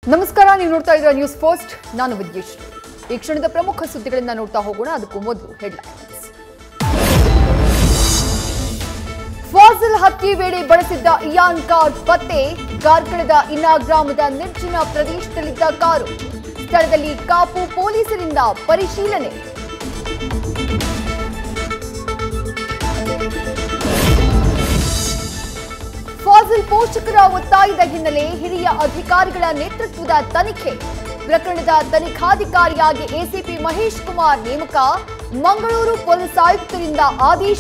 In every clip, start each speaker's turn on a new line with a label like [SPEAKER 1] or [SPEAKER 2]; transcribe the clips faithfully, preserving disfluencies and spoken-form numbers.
[SPEAKER 1] ನಮಸ್ಕಾರ, ನೀವು ನೋಡ್ತಾ ಇದ್ದೀರಾ ನ್ಯೂಸ್ ಫಸ್ಟ್. ನಾನು ವಿದ್ಯೇಶ್ವರಿ. ಈ ಕ್ಷಣದ ಪ್ರಮುಖ ಸುದ್ದಿಗಳನ್ನ ನೋಡ್ತಾ ಹೋಗೋಣ. ಅದಕ್ಕೂ ಮೊದಲು ಹೆಡ್ಲೈನ್ಸ್. ಫಾಜಿಲ್ ಹತ್ಯೆ ವೇಳೆ ಬಳಸಿದ್ದ ಇಯಾನ್ ಕಾರ್ ಪತ್ತೆ. ಕಾರ್ಕಳದ ಇನಾ ಗ್ರಾಮದ ನಿರ್ಜನ ಪ್ರದೇಶದಲ್ಲಿದ್ದ ಕಾರು. ಸ್ಥಳದಲ್ಲಿ ಕಾಪು ಪೊಲೀಸರಿಂದ ಪರಿಶೀಲನೆ. ಫಾಜಿಲ್ ಪೋಷಕರ ಒತ್ತಾಯದ ಹಿನ್ನೆಲೆ ಹಿರಿಯ ಅಧಿಕಾರಿಗಳ ನೇತೃತ್ವದ ತನಿಖೆ. ಪ್ರಕರಣದ ತನಿಖಾಧಿಕಾರಿಯಾಗಿ ಎಸಿಪಿ ಮಹೇಶ್ ಕುಮಾರ್ ನೇಮಕ. ಮಂಗಳೂರು ಪೊಲೀಸ್ ಆಯುಕ್ತರಿಂದ ಆದೇಶ.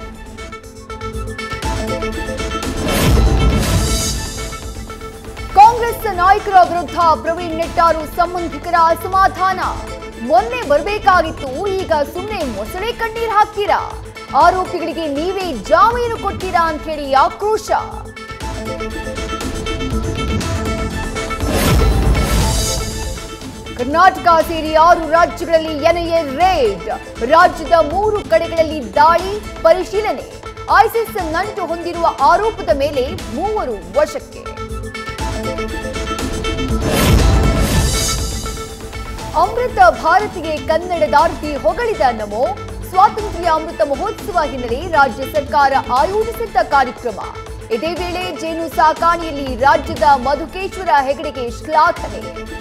[SPEAKER 1] ಕಾಂಗ್ರೆಸ್ ನಾಯಕರ ವಿರುದ್ಧ ಪ್ರವೀಣ್ ನೆಟ್ಟಾರು ಸಂಬಂಧಿಕರ ಅಸಮಾಧಾನ. ಮೊನ್ನೆ ಬರಬೇಕಾಗಿತ್ತು, ಈಗ ಸುಮ್ಮನೆ ಮೊಸಳೆ ಕಣ್ಣೀರ್ ಹಾಕ್ತೀರಾ? ಆರೋಪಿಗಳಿಗೆ ನೀವೇ ಜಾಮೀನು ಕೊಡ್ತೀರಾ ಅಂತ ಹೇಳಿ ಆಕ್ರೋಶ. ಕರ್ನಾಟಕ ಸೇರಿ ಆರು ರಾಜ್ಯಗಳಲ್ಲಿ ಎನ್ಐಎ ರೇಡ್. ರಾಜ್ಯದ ಮೂರು ಕಡೆಗಳಲ್ಲಿ ದಾಳಿ ಪರಿಶೀಲನೆ. ಐಸಿಸ್ ನಂಟು ಹೊಂದಿರುವ ಆರೋಪದ ಮೇಲೆ ಮೂವರು ವಶಕ್ಕೆ. ಅಮೃತ ಭಾರತಿಗೆ ಕನ್ನಡದಾರ್ತಿ ಹೊಗಳಿದ ನಮೋ. ಸ್ವಾತಂತ್ರ್ಯ ಅಮೃತ ಮಹೋತ್ಸವ ಹಿನ್ನೆಲೆ ರಾಜ್ಯ ಸರ್ಕಾರ ಆಯೋಜಿಸಿದ್ದ ಕಾರ್ಯಕ್ರಮ. ಇದೇ ವೇಳೆ ಜೇನು ಸಾಕಾಣೆಯಲ್ಲಿ ರಾಜ್ಯದ ಮಧುಕೇಶ್ವರ ಹೆಗಡೆಗೆ ಶ್ಲಾಘನೆ.